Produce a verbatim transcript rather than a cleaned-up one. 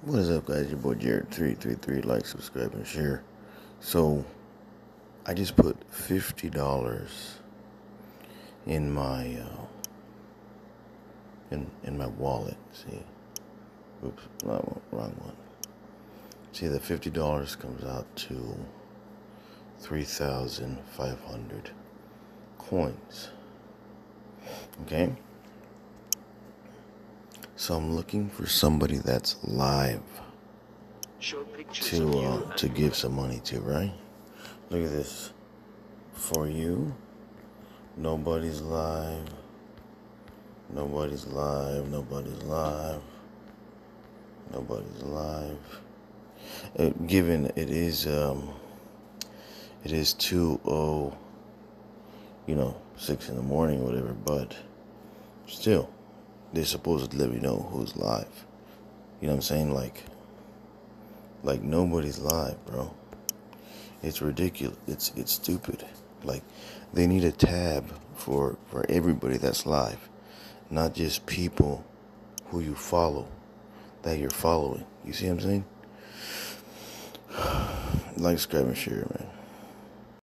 What is up, guys? Your boy Jared three three three. Like, subscribe, and share. So, I just put fifty dollars in my uh, in in my wallet. See, oops, wrong, wrong one. See, the fifty dollars comes out to three thousand five hundred coins. Okay. So I'm looking for somebody that's live to uh, to give some money to, right? Look at this. For you, nobody's live. Nobody's live. Nobody's live. Nobody's live. Uh, given it is um, it is two oh, you know, six in the morning or whatever, but still, they're supposed to let me know who's live. You know what I'm saying? Like, like nobody's live, bro. It's ridiculous. It's it's stupid. Like, they need a tab for for everybody that's live, not just people who you follow, that you're following. You see what I'm saying? Like, subscribe, and share, man.